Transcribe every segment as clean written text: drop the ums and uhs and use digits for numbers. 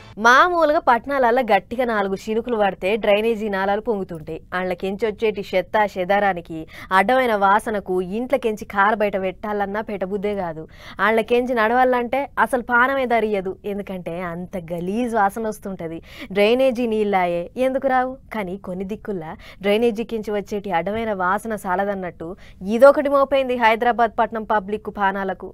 మామూలుగా పట్టణాలలో గట్టిగా 4 చినుకులు పడితే డ్రైనేజీ నాలాలు పొంగుతుంటాయి. అండ్లకెంచి వచ్చేటి చెత్త చెదారానికి అడ్డమైన వాసనకు ఇంట్లకెంచి కారు బయట పెట్టాలన్నా పెట్టబుద్దే కాదు. అండ్లకెంచి నడవాలంటే అసలు పానమే దరియదు. ఎందుకంటే అంత గలీజ్ వాసన వస్తుంటది. డ్రైనేజీ నీళ్ళాయే ఎందుకు రావు? కానీ కొన్ని దిక్కుల్లా డ్రైనేజీకించి వచ్చేటి అడ్డమైన వాసన సాలదన్నట్టు ఇదొకటి మోపైంది హైదరాబాద్ పట్నం పబ్లిక్ పానాలకు.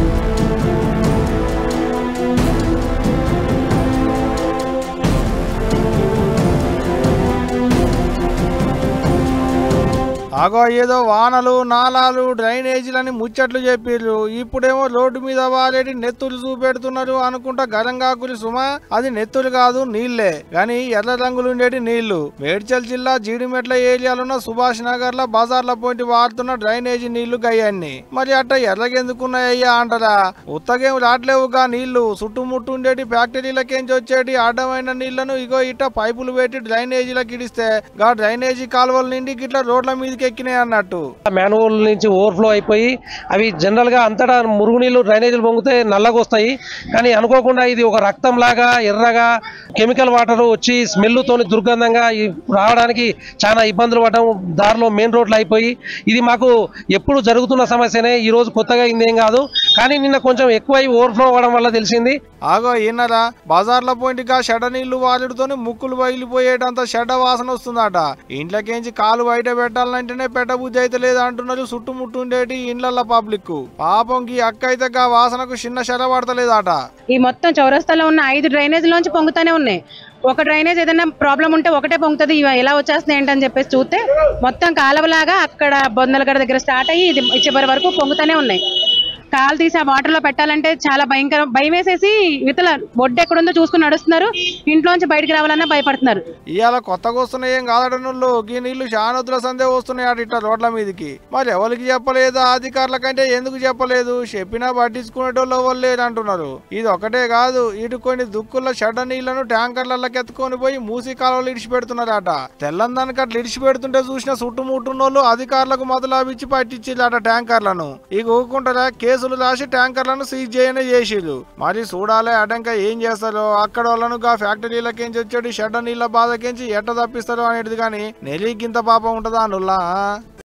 ఆగో ఏదో వానలు నాలాలు డ్రైనేజీలని ముచ్చట్లు చెప్పిర్రు. ఇప్పుడేమో రోడ్డు మీద వాలేటి నెత్తులు చూపెడుతున్నారు అనుకుంటా గరంగాకులి సుమ. అది నెత్తులు కాదు, నీళ్లే. గాని ఎర్ర రంగులు ఉండేటి నీళ్లు. మేడ్చల్ జిల్లా జీడిమెట్ల ఏరియాలున్న సుభాష్ నగర్ ల బజార్ల పోటీ వారుతున్న డ్రైనేజీ నీళ్లు గయ్యాన్ని. మరి అట్ట ఎర్రగెందుకున్నాయ్యా అంటారా? ఉత్తగేం రాట్లేవుగా నీళ్లు. చుట్టుముట్టు ఉండేటి ఫ్యాక్టరీలకేంచి వచ్చేటి అడ్డమైన నీళ్లను ఇగో ఇట్ట పైపులు పెట్టి డ్రైనేజీలకు ఇడిస్తే గా డ్రైనేజీ కాలువల నిండి గిట్ల రోడ్ల మీదకి ఎక్కినాయి అన్నట్టు. మ్యాన్హోల్ నుంచి ఓవర్ఫ్లో అయిపోయి అవి జనరల్ గా అంతటా మురుగునీళ్లు డ్రైనేజీలు పొంగితే నల్లగా వస్తాయి. కానీ అనుకోకుండా ఇది ఒక రక్తం లాగా ఎర్రగా కెమికల్ వాటర్ వచ్చి స్మెల్ తోని దుర్గంధంగా రావడానికి చాలా ఇబ్బందులు పడడం, దారిలో మెయిన్ రోడ్లు అయిపోయి ఇది మాకు ఎప్పుడు జరుగుతున్న సమస్యనే. ఈ రోజు కొత్తగా ఇందేం కాదు, కానీ నిన్న కొంచెం ఎక్కువ ఓవర్ఫ్లో అవ్వడం వల్ల తెలిసింది. ఆగో ఈనరా బజార్ల పోయింటిగా షెడ నీళ్లు వాలిడుతోని ముక్కులు బయలిపోయేటంత షెడ వాసన వస్తుందట. ఇంట్లోకేంచి కాలు బయట పెట్టాలంటేనే పెట్టబుద్ధి అయితే లేదు అంటున్నారు చుట్టుముట్టుండేటి ఇండ్ల పబ్లిక్. పాపంకి అక్క అయితే గా వాసనకు చిన్న షెడ పడతలేదట. ఈ మొత్తం చౌరస్తాలో ఉన్న 5 డ్రైనేజీలోంచి పొంగుతానే ఉన్నాయి. ఒక డ్రైనేజ్ ఏదైనా ప్రాబ్లం ఉంటే ఒకటే పొంగుతుంది. ఎలా వచ్చేస్తుంది ఏంటని చెప్పేసి చూస్తే మొత్తం కాలువలాగా అక్కడ బొందలగడ దగ్గర స్టార్ట్ అయ్యి ఇది చివరి వరకు పొంగుతానే ఉన్నాయి. కాలు తీసి ఆ వాటర్ లో పెట్టాలంటే చాలా భయం వేసేసి ఇతల ఒడ్డు ఎక్కడుందో చూసుకుని నడుస్తున్నారు. ఇంట్లోంచి బయటకు రావాలన్నా భయపడుతున్నారు. ఇవాళ కొత్తగా వస్తున్నాయి ఏం కాదడనుళ్ళు. ఈ నీళ్లు చానొద్దుల సందే వస్తున్నాయి అటు ఇట్లా రోడ్ల మీదకి. మరి ఎవరికి చెప్పలేదు? అధికారుల కంటే ఎందుకు చెప్పలేదు? చెప్పినా పట్టించుకునేటోళ్ళు ఎవరు లేరు అంటున్నారు. ఇది ఒకటే కాదు, ఇటు కొన్ని దుక్కుల చెడ్డ నీళ్లను ట్యాంకర్లకి ఎత్తుకొని పోయి మూసి కాలువలు ఇడిచి పెడుతున్నారట. తెల్లందానికి అట్లా ఇడిచి పెడుతుంటే చూసిన చుట్టుముట్టున్నోళ్ళు అధికారులకు మొదలాపిచ్చి పట్టించిల్లట ట్యాంకర్లను. ఇక ఊకుంటారా? కేసులు రాసి ట్యాంకర్లను సీజ్ చేయనే చేసిరు. మరి చూడాలి అడంక ఏం చేస్తారో. అక్కడ వాళ్ళను ఫ్యాక్టరీలకేంచి వచ్చేటి షెడ్డ నీళ్ల బాధకేంచి ఎట్ట తప్పిస్తారో అనేది. కానీ నెలిగింత పాపం ఉంటుందా అనుల్లా.